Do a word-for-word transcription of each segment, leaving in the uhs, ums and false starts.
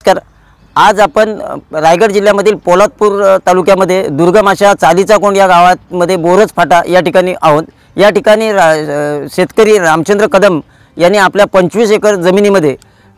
तर आज आपण रायगड जिल्ह्यामधील पोलादपूर तालुक्यामध्ये दुर्गम अशा चालीचा कोंड या गावामध्ये बोरज फाटा या ठिकाणी आहोत। या ठिकाणी शेतकरी रामचंद्र कदम यांनी आपल्या पंचवीस एकर जमिनीमध्ये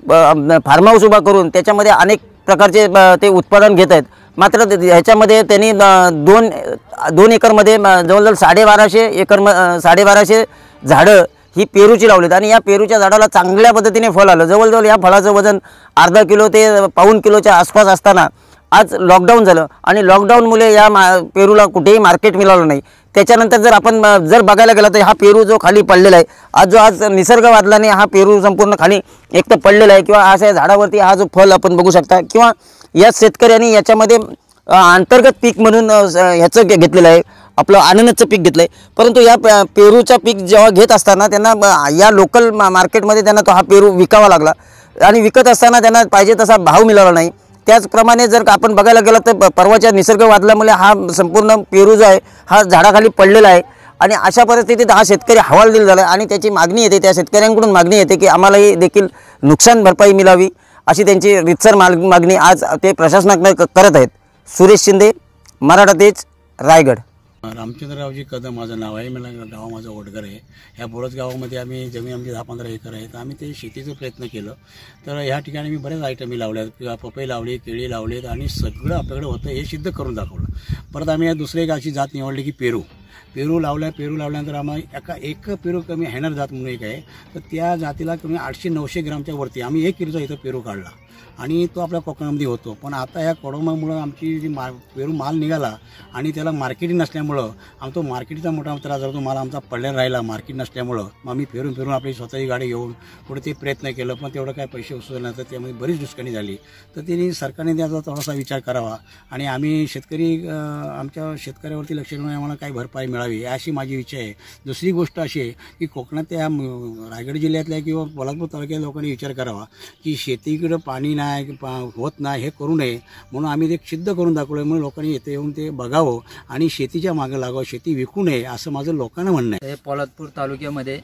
फार्म हाऊस उभा करून त्याच्यामध्ये अनेक प्रकारचे ते उत्पादन घेत आहेत। मात्र ह्याच्यामध्ये त्यांनी दोन दोन एकरमध्ये जवळजवळ साडेबाराशे एकर साडेबाराशे झाडं ही पेरूची लावलीत आणि या पेरूच्या झाडाला चांगल्या पद्धतीने फळ आलं। जवळजवळ या फळाचं वजन अर्धा किलो ते पाऊण किलोच्या आसपास असताना आज लॉकडाऊन झालं आणि लॉकडाऊनमुळे या पेरूला कुठेही मार्केट मिळालं नाही। त्याच्यानंतर जर आपण जर बघायला गेला तर हा पेरू जो खाली पडलेला आहे, आज जो आज निसर्ग वादळाने हा पेरू संपूर्ण खाली एक तर पडलेला आहे किंवा अशा झाडावरती हा जो फळ आपण बघू शकता किंवा या शेतकऱ्यांनी याच्यामध्ये अंतर्गत पीक म्हणून ह्याचं घेतलेलं आहे, आपलं अननसचं पीक घेतलं आहे। परंतु या पेरूचा पीक जेव्हा घेत असताना त्यांना या लोकल मार्केटमध्ये त्यांना तो हा पेरू विकावा लागला आणि विकत असताना त्यांना पाहिजे तसा भाव मिळाला नाही। त्याचप्रमाणे जर आपण बघायला गेलं तर परवाच्या निसर्ग वादळामुळे हा संपूर्ण पेरू जो आहे हा झाडाखाली पडलेला आहे आणि अशा परिस्थितीत हा शेतकरी हवालदिल झाला आणि त्याची मागणी येते, त्या शेतकऱ्यांकडून मागणी येते की आम्हालाही देखील नुकसान भरपाई मिळावी अशी त्यांची रितसर मागणी आज ते प्रशासनाकडे करत आहेत। सुरेश शिंदे, मराठा तेज, रायगड। रामचंद्ररावजी कदम माझं नाव आहे। मला गाव माझं ओटघर आहे। ह्या बोरज गावामध्ये आम्ही जमीन आमची दहा पंधरा एकर आहे, तर आम्ही ते शेतीचा प्रयत्न केलं। तर ह्या ठिकाणी मी बरेच आयटमी लावल्यात किंवा पपई लावली, केळी लावलीत आणि सगळं आपल्याकडे होतं हे सिद्ध करून दाखवलं। परत आम्ही या दुसरी एक अशी जात निवडली की पेरू पेरू लावल्या पेरू लावल्यानंतर आम्हाला एका एक पेरू कमी हॅनर जात म्हणून एक आहे, तर त्या जातीला कमी आठशे नऊशे ग्रामच्या वरती आम्ही एक किलोचा इथं पेरू काढला आणि तो आपल्या कोकणामध्ये होतो। पण आता ह्या कोरोनामुळं आमची जी मा पेरू माल निघाला आणि त्याला मार्केटिंग नसल्यामुळं आमचा मार्केटचा मोठा त्रास झाला। तो माल आमचा पडलेला राहिला मार्केट नसल्यामुळं मग आम्ही फिरून फिरून आपली स्वतःची गाडी घेऊन पुढे ते प्रयत्न केलं, पण तेवढं काय पैसे उचलले नाही, तर त्यामध्ये बरीच नुकसानी झाली। तर त्यांनी सरकारने त्याचा थोडासा विचार करावा आणि आम्ही शेतकरी आमच्या शेतकऱ्यावरती लक्ष देऊन आम्हाला काही भरपाई मिळावी अशी माझी इच्छा आहे। दुसरी गोष्ट अशी आहे की कोकणातल्या रायगड जिल्ह्यातल्या किंवा पोलादपूर तालुक्यात लोकांनी विचार करावा की शेतीकडं पाणी नाही होत नाही हे करू नये, म्हणून आम्ही ते सिद्ध करून दाखवलं। म्हणून लोकांनी येथे येऊन ते बघावं आणि शेतीच्या मागे लागावं, शेती विकू नये असं माझं लोकांना म्हणणं आहे। हे पोलादपूर तालुक्यामध्ये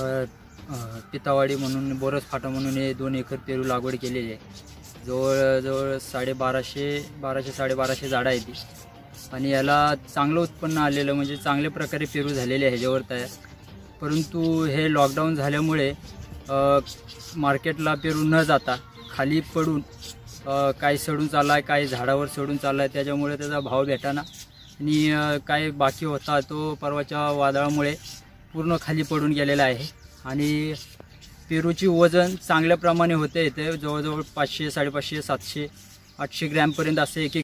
पितावाडी म्हणून बोरज फाटा म्हणून हे दोन एकर पेरू लागवड केलेली आहे। जवळजवळ साडेबाराशे बाराशे साडेबाराशे झाडं आहेत ती आणि याला चांगलं उत्पन्न आलेलं म्हणजे चांगल्या प्रकारे पेरू झालेले आहे ह्याच्यावर तयार। परंतु हे लॉकडाऊन झाल्यामुळे मार्केटला पेरू न जाता खाली पडून काही सडून चालला आहे, काही झाडावर सडून चालला आहे, त्याच्यामुळे त्याचा भाव भेटाना आणि काही बाकी होता तो परवाच्या वादळामुळे पूर्ण खाली पडून गेलेला आहे आणि पेरूची वजन चांगल्या प्रमाणे होते, ते जवळजवळ पाचशे साडेपाचशे सातशे आठशे ग्रॅमपर्यंत असे एक एक